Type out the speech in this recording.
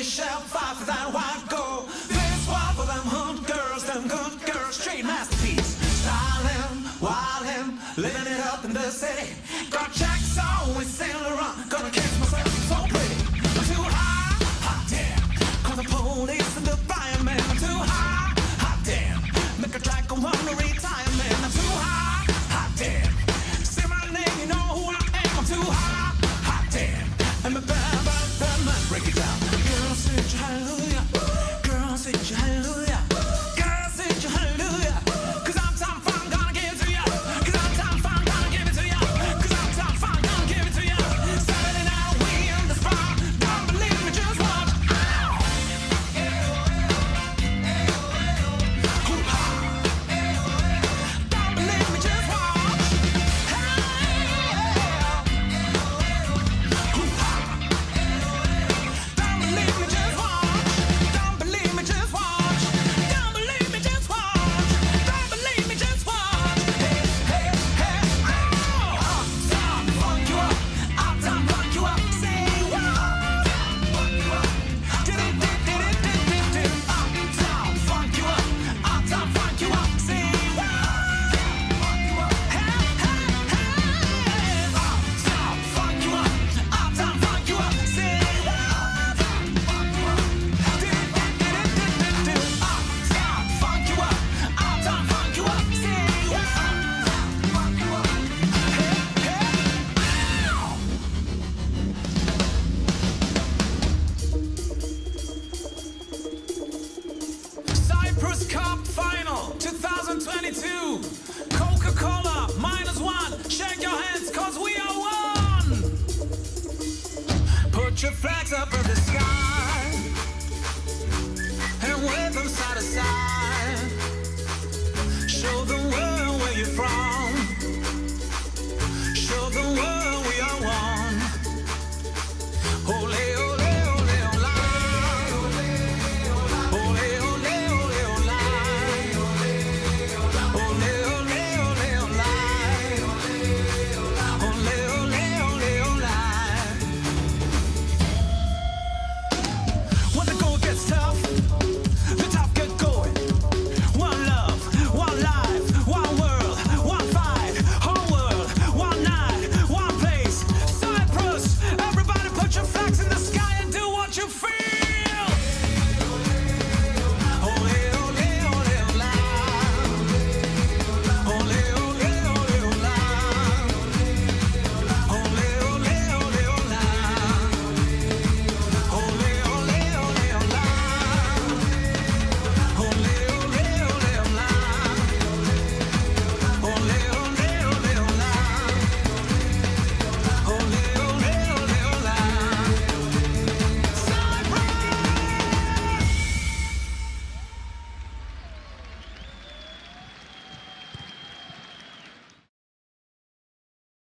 we shall fight for that white gold. This war for them good girls, straight masterpiece. Stylin', wildin', living it up in the city. Got jacks on, we sail around, gonna catch myself so pretty. I'm too high, hot damn. Call the police and the fireman. I'm too high, hot damn. Make a track and want to retire, man. I'm too high, hot damn. Say my name, you know who I am. I'm too high, hot damn. And my bad man, break it down. Girl, say your hallelujah. Girl, say your hallelujah. Girl, say your hallelujah. 'Cause I'm time fine, gonna give it to ya. 'Cause I'm time fine, gonna give it to ya. 'Cause I'm time fine, gonna give it to ya. Saturday night, we in the spot. Don't believe me, just watch. Don't believe me, just watch. Don't believe me, just watch. Don't believe me, just watch. Don't believe me, just watch. Don't believe me, just watch. Hey, hey, hey, oh! Uptown, funk you up. Uptown, funk you up. Say what? Funk you up. Did it. Uptown, funk you up. Uptown, funk you up. Say what? Funk you up. Hey, hey, hey. Uptown, funk you up. Uptown, funk you up. Say what? Funk you up. Did it. Uptown, funk you up. Uptown, funk you up. Say what? Funk you up. Hey, hey, ow! Cyprus Cup Final 2022. Coca-Cola -1. Shake your hands, 'cause we are one. Put your flags up in the sky.